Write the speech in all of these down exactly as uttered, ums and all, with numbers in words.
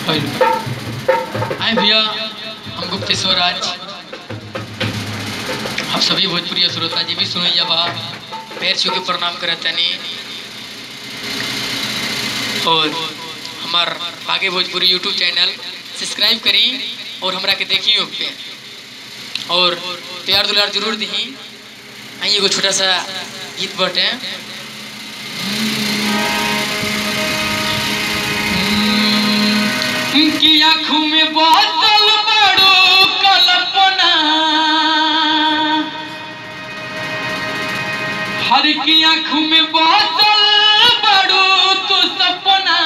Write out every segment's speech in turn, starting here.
आए भैया, हम गुप्तेश्वर राज, आप सभी भोजपुरी श्रोता जी भी सुनैया बा पैर छू के प्रणाम करतनी और हमार आगे भोजपुरी यूट्यूब चैनल सब्सक्राइब करी और हमरा के देखियो पे और प्यार दुलार जरूर दी। आई एगो छोटा सा गीत बटे की आँखों में बोतल बड़ो कल्पना, हर की आँखों में बोतल बड़ो तो सपना,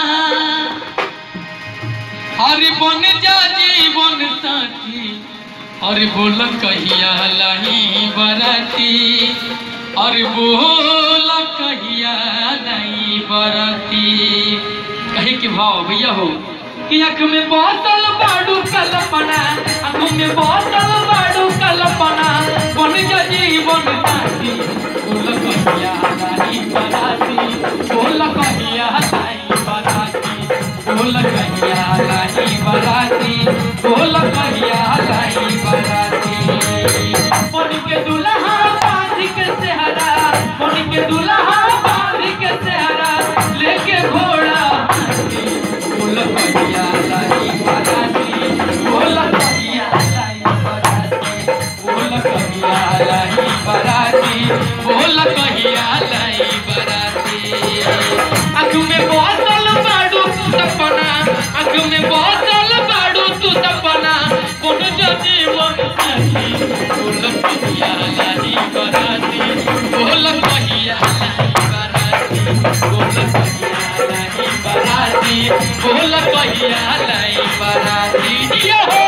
हर बन जा जीवन साथी, हर बोल कहिया लाई बराती, हर बोल कहिया लाई बराती। कहे के भाव भैया हो कि आँख में बोतल बाड़ू कल्पना, आँखों में बोतल बाड़ू कल्पना, बन जा जीवन साथी, बोल कहिया लाई बराती, बोल कहिया लाई बराती, बोल कहिया लाई बराती, बोल कहिया लाई बराती। बन के दुल्हा बांध के सेहरा, बन के दुल्हा बांध के सेहरा, लेके घोड़ा बोल कहिया लाई बराती, बोल कहिया लाई बराती, बोल कहिया लाई बराती, बोल कहिया लाई बराती। आँख में बोतल बाड़ू तू सपना, आँख में बोतल बाड़ू तू सपना, कौन जो जीवन साथी, बोल कहिया लाई बराती, बोल कहिया लाई बराती, बोल कहिया लाई बराती, बोल कहिया लाई बराती। यो हो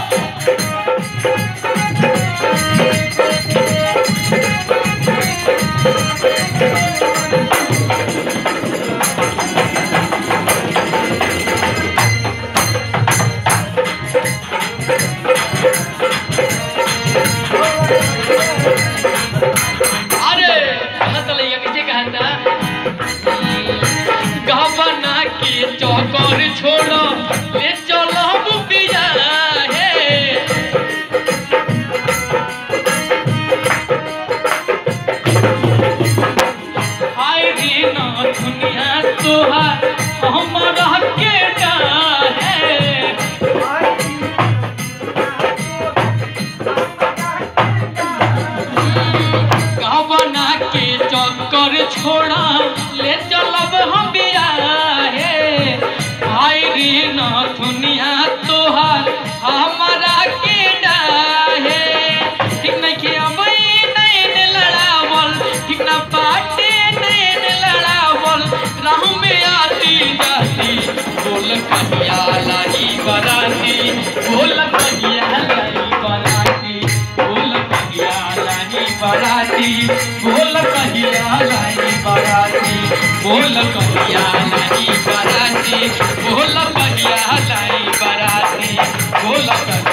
चौकर छोड़ो ले चलो बुबिया है, हाय रे ना दुनिया तोहार हमारा के है, कहबना के चौकर छोड़ा ले चलब हम बिया है, हाय रे ना दुनिया तोहार हमारा के है। ठीक नहीं के अबई नैन लड़ावल, ठीक ना बाटे नैन लड़ावल, राह में आती जाती, बोल कहिया लाई बराती, बोल कहिया लाई बराती, बोल कहिया लाई बराती, बोल कहिया लाई बराती, बोल कहिया लाई बराती, बोल कहिया लाई बराती, बोल